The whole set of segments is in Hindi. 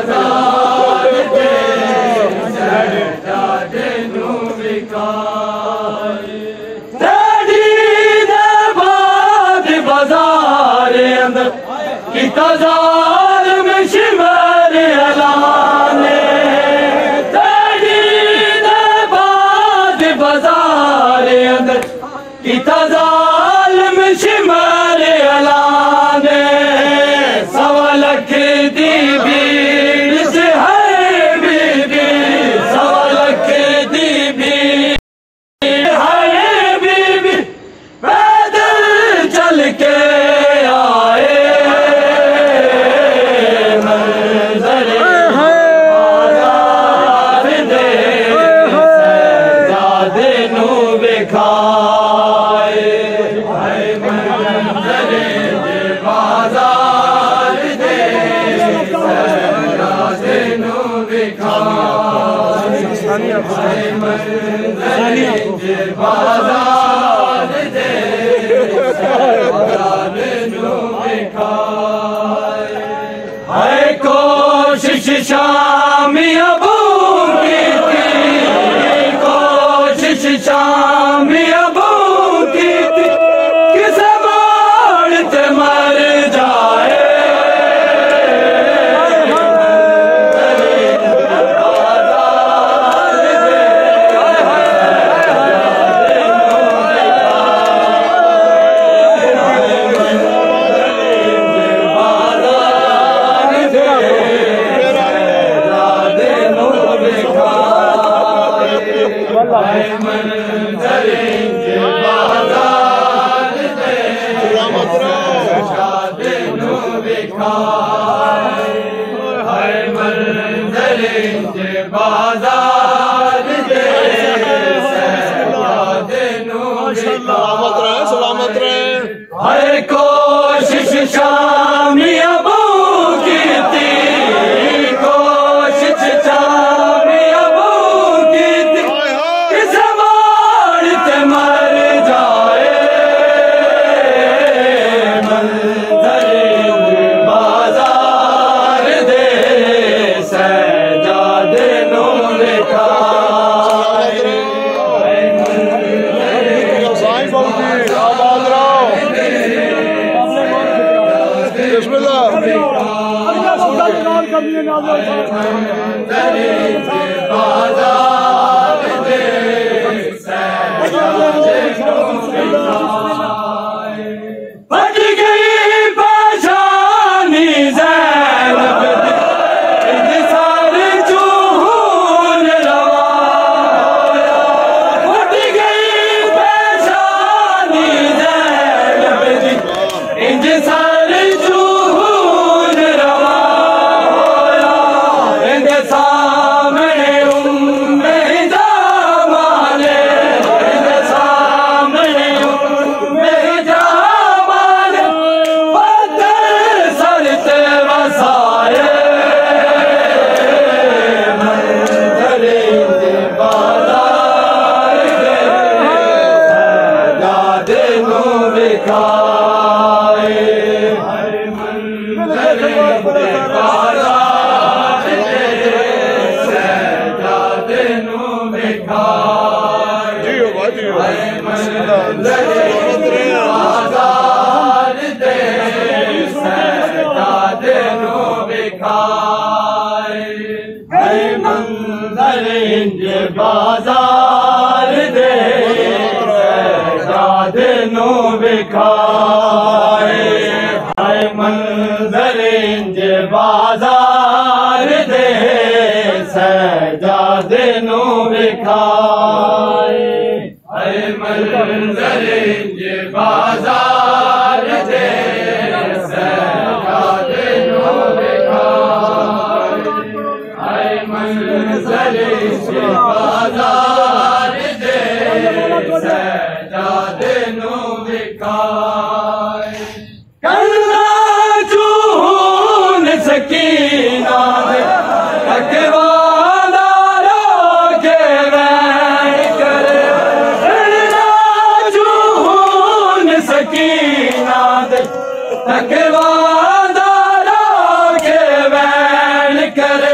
तकवादारों के बैन करे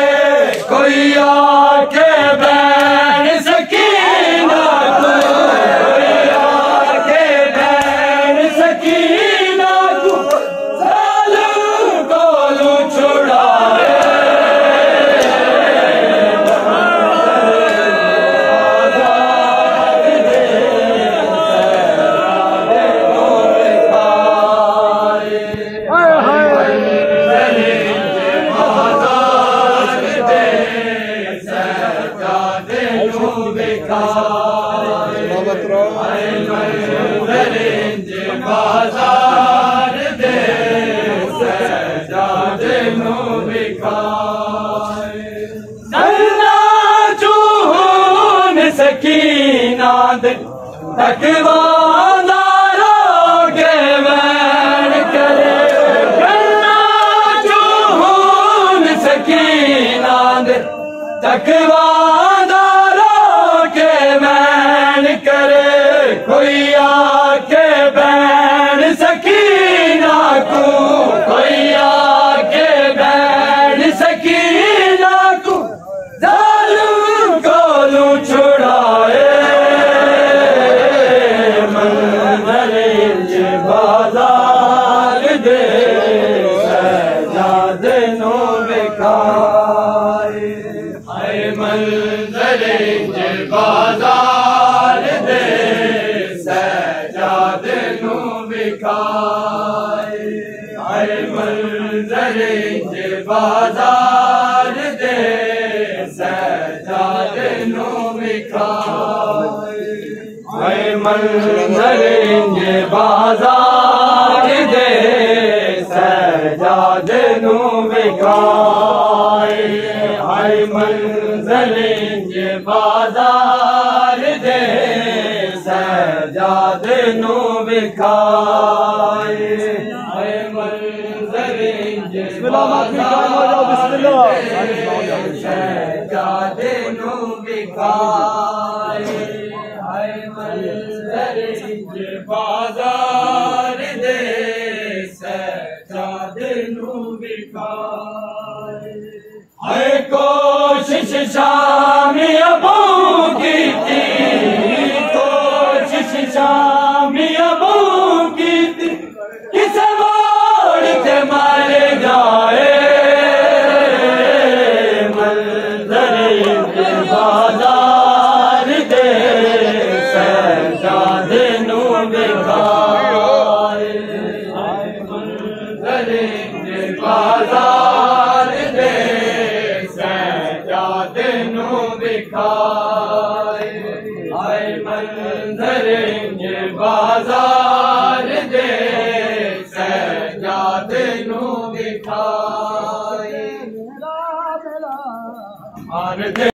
दे तकवादारों के बैन करे गन्ना चूहून सकीना दे तकवादारों के बैन करे कोई आके बैन सकीना को कोई आके बैन सकीना को जालिम कोलू छुड़ाए मंजर बाजार दे सजादे नो बिकाए हाय मंजर बाजार दे सजादे नो बिकाए हाय मंजर बाजार दे सजादे नो बिकाए हाय मंजर बाजार दे सजादे नो बिकाए हाय मंजर बाजार दे सजादे नो बिकाए हाय मंजर सजादे नो बिकाए हाय मंजर बाजार दे सजादे नो बिकाए हाय कोशिश शामी अबू की थी कोशिश शामी अबू की थी किस मोड़ के मारे जाए मंजर बाजार दे सजादे नो बिकाए मंजर बाजार दे सजादे नो बिकाए हाय मंजर बाजार दे सजादे नो बिकाए